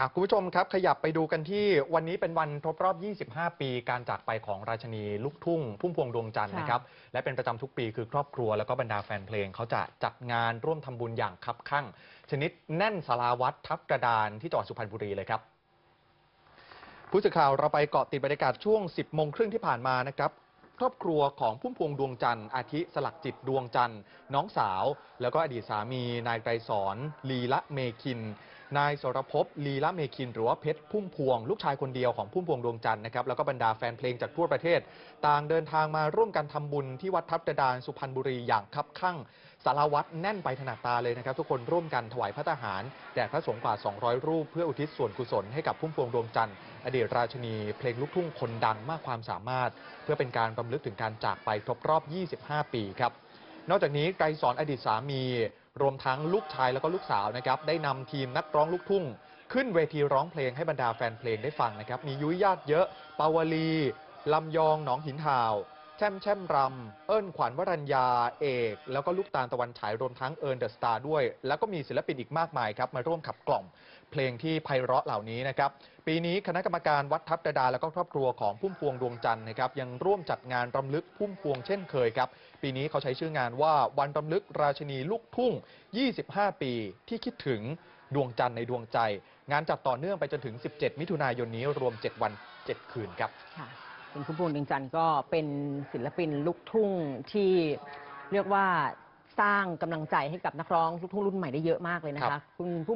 คุณผู้ชมครับขยับไปดูกันที่วันนี้เป็นวันครบรอบ 25 ปีการจากไปของราชินีลูกทุ่งพุ่มพวงดวงจันทร์นะครับและเป็นประจำทุกปีคือครอบครัวแล้วก็บรรดาแฟนเพลงเขาจะจัดงานร่วมทำบุญอย่างคับคั่งชนิดแน่นศาลาวัดทับกระดานที่จังหวัดสุพรรณบุรีเลยครับผู้สื่อข่าวเราไปเกาะติดบรรยากาศช่วง 10 โมงครึ่งที่ผ่านมานะครับครอบครัวของพุ่มพวงดวงจันทร์อาทิสลักจิตดวงจันทร์น้องสาวแล้วก็อดีตสามีนายไกรสอนลีละเมคินนายสรภพลีละเมคินหรือว่าเพชรพุ่มพวงลูกชายคนเดียวของพุ่มพวงดวงจันทร์นะครับแล้วก็บรรดาแฟนเพลงจากทั่วประเทศต่างเดินทางมาร่วมกันทำบุญที่วัดทับกระดานสุพรรณบุรีอย่างคับคั่งศาลาวัดแน่นไปถนัดตาเลยนะครับทุกคนร่วมกันถวายพระทหารแด่พระสงฆ์กว่า 200 รูปเพื่ออุทิศส่วนกุศลให้กับพุ่มพวงดวงจันทร์อดีตราชินีเพลงลูกทุ่งคนดังมากความสามารถเพื่อเป็นการรำลึกถึงการจากไปครบรอบ 25 ปีครับนอกจากนี้ไกรสอนอดีตสามีรวมทั้งลูกชายแล้วก็ลูกสาวนะครับได้นำทีมนักร้องลูกทุ่งขึ้นเวทีร้องเพลงให้บรรดาแฟนเพลงได้ฟังนะครับมียุ้ยญาติเยอะปาวลีลำยองหนองหินห่าวแช่มรำเอิ้นขวัญวรัญญาเอกแล้วก็ลูกตาลตะวันฉายรวมทั้งเอิญเดอะสตาร์ด้วยแล้วก็มีศิลปินอีกมากมายครับมาร่วมขับกล่อมเพลงที่ไพเราะเหล่านี้นะครับปีนี้คณะกรรมการวัดทับกระดานแล้วก็ครอบครัวของพุ่มพวงดวงจันทร์นะครับยังร่วมจัดงานรำลึกพุ่มพวงเช่นเคยครับปีนี้เขาใช้ชื่องานว่าวันรำลึกราชินีลูกทุ่ง 25 ปีที่คิดถึงดวงจันทร์ในดวงใจงานจัดต่อเนื่องไปจนถึง 17 มิถุนายนนี้รวม 7 วัน 7 คืนครับคุณพุ่มพวงดวงจันทร์ก็เป็นศิลปินลูกทุ่งที่เรียกว่าสร้างกำลังใจให้กับนักร้องลูกทุ่งรุ่นใหม่ได้เยอะมากเลยนะคะคุณ